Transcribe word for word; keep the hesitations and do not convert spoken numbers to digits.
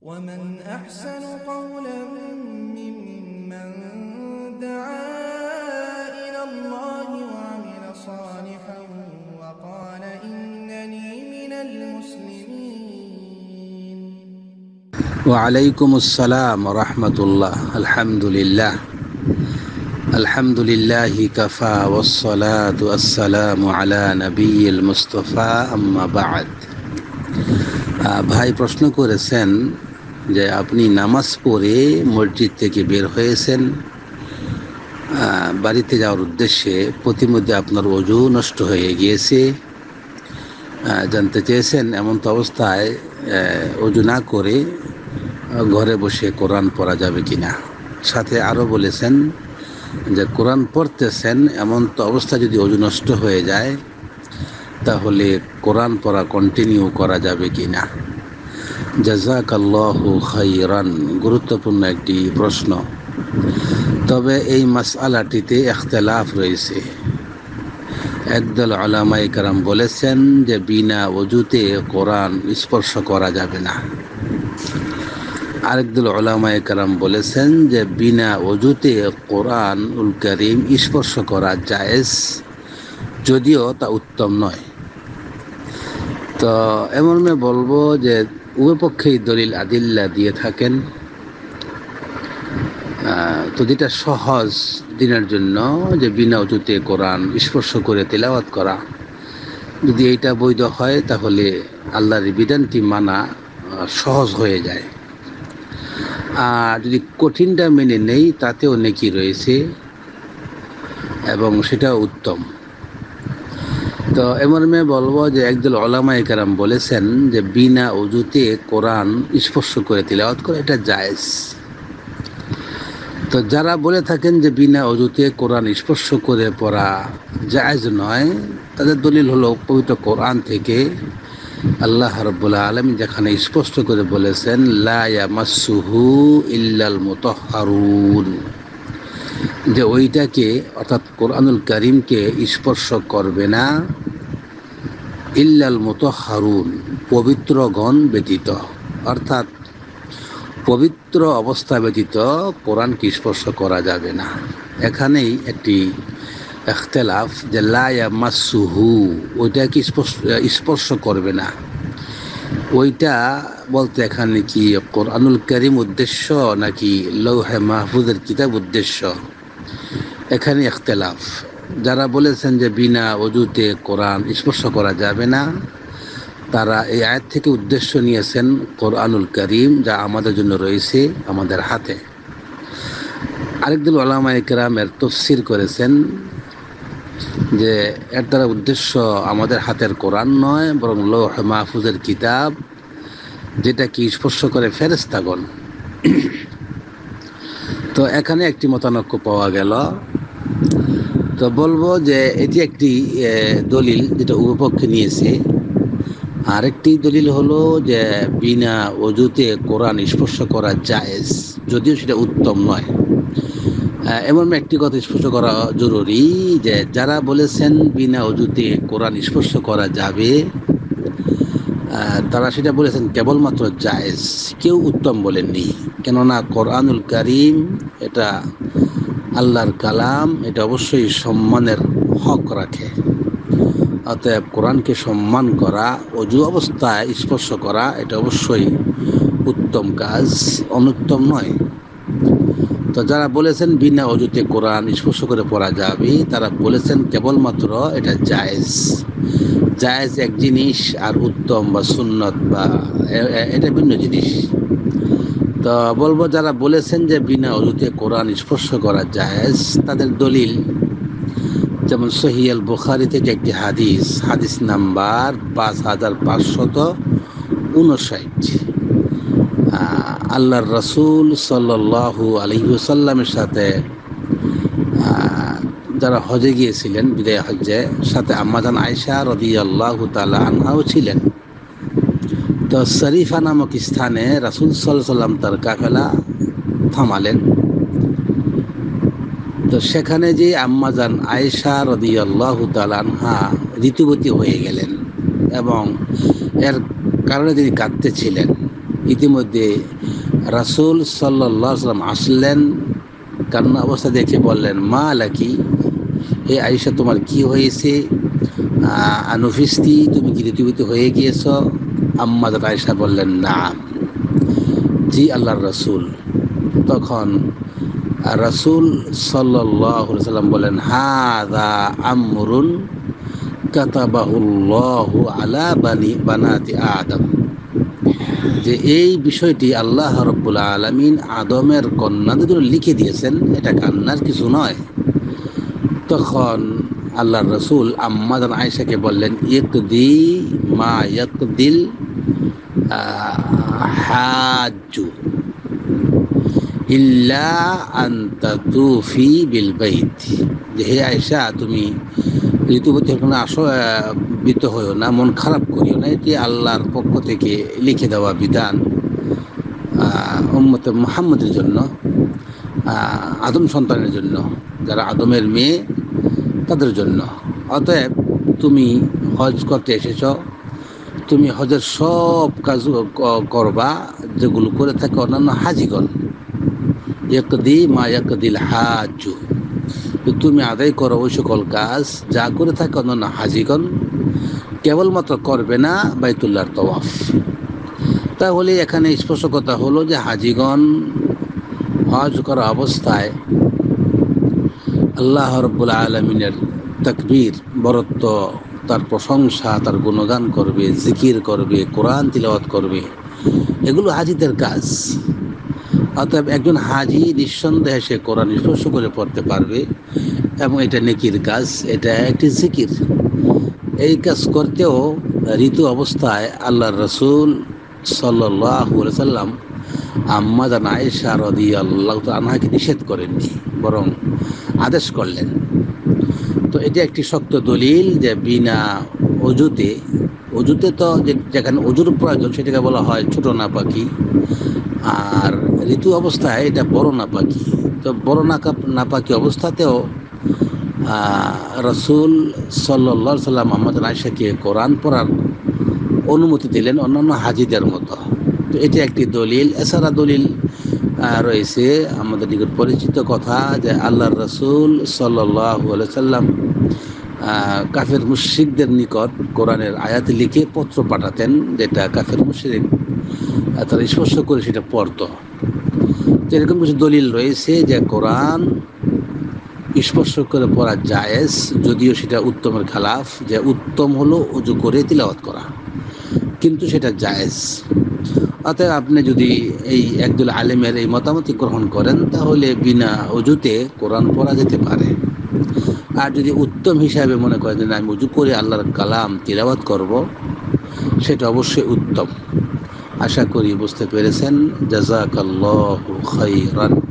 ومن أحسن قولا ممن دعا إلى الله وعمل صالحا وقال إنني من المسلمين. وعليكم السلام ورحمة الله. الحمد لله الحمد لله كفى والصلاة والسلام على نبي المصطفى أما بعد. ভাই প্রশ্ন করেছেন যে আপনি নামাজ পড়ে মসজিদ থেকে বের হয়েছেন, বাড়িতে যাওয়ার উদ্দেশ্যে প্রতিমধ্যে আপনার ওযু নষ্ট হয়ে গিয়েছে। জানতে চেয়েছেন এমন তো অবস্থায় ওযু না করে ঘরে বসে কোরআন পড়া যাবে কিনা। সাথে আরও বলেছেন যে কোরআন পড়তেছেন এমন তো অবস্থা যদি ওযু নষ্ট হয়ে যায় তাহলে কোরআন পড়া কন্টিনিউ করা যাবে কিনা। জাযাকাল্লাহু খাইরান। গুরুত্বপূর্ণ একটি প্রশ্ন। তবে এই মাসআলাটিতে ইখতিলাফ রয়েছে। একদল উলামায়ে কেরাম বলেছেন যে বিনা ওযুতে কোরআন স্পর্শ করা যাবে না। আরেকদল উলামায়ে কেরাম বলেছেন যে বিনা ওযুতে কোরআনুল কারীম স্পর্শ করা জায়েজ, যদিও তা উত্তম নয়। তো এমন মেয়ে বলবো যে উভয় পক্ষেই দলিল আদিল্লা দিয়ে থাকেন। তো যেটা সহজ দিনের জন্য যে বিনা ওযুতে কোরআন স্পর্শ করে তেলাওয়াত করা, যদি এইটা বৈধ হয় তাহলে আল্লাহর বিধানটি মানা সহজ হয়ে যায়। আর যদি কঠিনটা মেনে নেই তাতেও নেকি রয়েছে এবং সেটা উত্তম। তো এমন মেয়ে বলবো যে একদল উলামায়ে কেরাম বলেছেন যে বিনা ওযুতে কোরআন স্পর্শ করে তিলাওয়াত করা এটা জায়েজ। তো যারা বলে থাকেন যে বিনা ওযুতে কোরআন স্পর্শ করে পড়া জায়েজ নয়, তাদের দলিল হলো পবিত্র কোরআন থেকে আল্লাহ রাব্বুল আলামিন যেখানে স্পষ্ট করে বলেছেন লা ইয়ামাসসুহু ইল্লাল মুতাহহারুন, যে ওইটাকে অর্থাৎ কোরআনুল কারীমকে স্পর্শ করবে না ইল্লাল মুতাহহারুন, পবিত্রগণ ব্যতীত। অর্থাৎ পবিত্র অবস্থা ব্যতীত কোরআনকে স্পর্শ করা যাবে না। এখানেই একটি ইখতিলাফ যে লা ইয়ামাসসুহু, ওইটাকে স্পর্শ স্পর্শ করবে না, ওইটা বলতে এখানে কি কোরআনুল কারীম উদ্দেশ্য নাকি লৌহে মাহফুজের কিতাব উদ্দেশ্য, এখানে ইখতিলাফ। যারা বলেছেন যে বিনা ওযুতে কোরআন স্পর্শ করা যাবে না, তারা এই আয়াত থেকে উদ্দেশ্য নিয়েছেন কোরআনুল কারীম, যা আমাদের জন্য রয়েছে আমাদের হাতে। আরেকদল উলামায়ে কেরাম এর তাফসীর করেছেন যে এর দ্বারা উদ্দেশ্য আমাদের হাতের কোরআন নয়, বরং লৌহ মাহফুজের কিতাব, যেটা কি স্পর্শ করে ফেরেশতাগণ। তো এখানে একটি মতানৈক্য পাওয়া গেল। তো বলবো যে এটি একটি দলিল যেটা উভয়পক্ষে নিয়েছে। আরেকটি দলিল হলো যে বিনা ওযুতে কোরআন স্পর্শ করা জায়েজ, যদিও সেটা উত্তম নয়। এমন একটি কথা স্পষ্ট করা জরুরি যে যারা বলেছেন বিনা ওযুতে কোরআন স্পর্শ করা যাবে, তারা সেটা বলেছেন কেবলমাত্র জায়েজ, কেউ উত্তম বলেননি। কেননা কোরআনুল কারীম এটা আল্লাহর কালাম, এটা অবশ্যই সম্মানের হক রাখে। অতএব কোরআনকে সম্মান করা, ওযু অবস্থায় স্পর্শ করা, এটা অবশ্যই উত্তম কাজ, অনুত্তম নয়। তো যারা বলেছেন বিনা ওযুতে কোরআন স্পর্শ করে পড়া যাবে, তারা বলেছেন কেবলমাত্র এটা জায়েজ। জায়েজ এক জিনিস আর উত্তম বা সুন্নত বা এটা ভিন্ন জিনিস। তো বলবো যারা বলেছেন যে বিনা ওযুতে কোরআন স্পর্শ করা জায়েজ, তাদের দলিল যেমন সহিহ আল বুখারী থেকে একটি হাদিস, হাদিস নাম্বার পাঁচ হাজার পাঁচশত উনষাট, আল্লাহর রাসূল সাল্লাল্লাহু আলাইহি ওয়াসাল্লামের সাথে যারা হজে গিয়েছিলেন, বিদায় হজ্জে, সাথে আম্মাজান আয়েশা রাদিয়াল্লাহু তাআলা আনহাও ছিলেন। তো শরীফা নামক স্থানে রাসূল সাল্লাল্লাহু আলাইহি ওয়াসাল্লাম তার কাফেলা থামালেন। তো সেখানে যে আম্মাজান আয়েশা রাদিয়াল্লাহু তাআলা আনহা ঋতুবতী হয়ে গেলেন এবং এর কারণে তিনি কাঁদতেছিলেন। ইতিমধ্যে রাসূল সাল্লাল্লাহু আলাইহি ওয়াসাল্লাম আসলেন, কান্না অবস্থা দেখে বললেন, মা লাকি, হে আয়েশা তোমার কি হয়েছে? আনুফিস্তি, তুমি কি ঋতুবতী হয়ে গিয়েছ? আম্মা জান আয়েশা বললেন, না, জি আল্লাহর রাসূল। তখন রাসূল সাল্লাল্লাহু আলাইহি ওয়াসাল্লাম বলেন, হাযা আমরুন কাতাবাহুল্লাহু আলা বানি বানাতি আদম, যে এই বিষয়টি আল্লাহ রাব্বুল আলামিন আদমের কন্যাদের জন্য লিখে দিয়েছেন, এটা কান্নার কিছু নয়। তখন আল্লাহর রাসূল আম্মা জান আয়েশাকে বললেন, ইকদি মা ইয়াকদিল হাজ্জু ইল্লা আন তাতুফি বিল বাইত, যে হে আয়েশা তুমি ঋতুবতী হলে আসো, বিত হইও না, মন খারাপ করিও না, এটি আল্লাহর পক্ষ থেকে লিখে দেওয়া বিধান উম্মতে মুহাম্মদের জন্য, আদম সন্তানের জন্য, যারা আদমের মেয়ে তাদের জন্য। অতএব তুমি হজ করতে এসেছ, তুমি হজের সব কাজ করবা যেগুলো করে থাকে অন্যান্য হাজিগণ। ইয়াকদি মা ইয়াকদিল হাজ্জু, তুমি আদায় করো ওই সকল কাজ যা করে থাকে অন্যান্য হাজিগণ, কেবলমাত্র করবে না বাইতুল্লাহর তওয়াফ। তাহলে এখানে স্পষ্ট কথা হলো যে হাজিগণ হজ করা অবস্থায় আল্লাহ রাব্বুল আলামিনের তাকবীর, বরত্ব, তার প্রশংসা, তার গুণগান করবে, জিকির করবে, কোরআন তিলাওয়াত করবে, এগুলো হাজিদের কাজ। অতএব একজন হাজি নিঃসন্দেহে সে কোরআন স্পর্শ করে পড়তে পারবে এবং এটা নেকির কাজ, এটা একটি জিকির। এই কাজ করতেও ঋতু অবস্থায় আল্লাহর রাসূল সাল্লাল্লাহু আলাইহি ওয়াসাল্লাম আম্মা জান আয়েশা রাদিয়াল্লাহু তাআলা আনহাকে নিষেধ করেননি, বরং আদেশ করলেন। তো এটা একটি শক্ত দলিল যে বিনা অজুতে, অজুতে তো যেখানে অজুর প্রয়োজন সেটাকে বলা হয় ছোট নাপাকি, আর ঋতু অবস্থায় এটা বড় নাপাকি। তো বড় নাপাকি অবস্থাতেও রাসূল সাল্লাল্লাহু আলাইহি সাল্লাম আম্মা জান আয়েশাকে কোরআন পড়ার অনুমতি দিলেন অন্যান্য হাজিদের মতো। তো এটি একটি দলিল। এছাড়া দলিল রয়েছে আমাদের নিকট পরিচিত কথা যে আল্লাহর রাসূল সাল্লাল্লাহু আলাইহি সাল্লাম কাফের মুশরিকদের নিকট কোরআনের আয়াত লিখে পত্র পাঠাতেন, যেটা কাফের মুশরিক তারা স্পর্শ করে সেটা পড়তো। এরকম কিছু দলিল রয়েছে যে কোরআন স্পর্শ করে পড়া জায়েজ, যদিও সেটা উত্তমের খেলাফ, যে উত্তম হলো ওযু করে তিলাওয়াত করা, কিন্তু সেটা জায়েজ। অতএব আপনি যদি এই একদল আলেমের এই মতামতই গ্রহণ করেন তাহলে বিনা ওযুতে কোরআন পড়া যেতে পারে। আর যদি উত্তম হিসাবে মনে করেন যে আমি ওযু করে আল্লাহর কালাম তিলাওয়াত করব, সেটা অবশ্যই উত্তম। আশা করি বুঝতে পেরেছেন। জাযাকাল্লাহু খাইরান।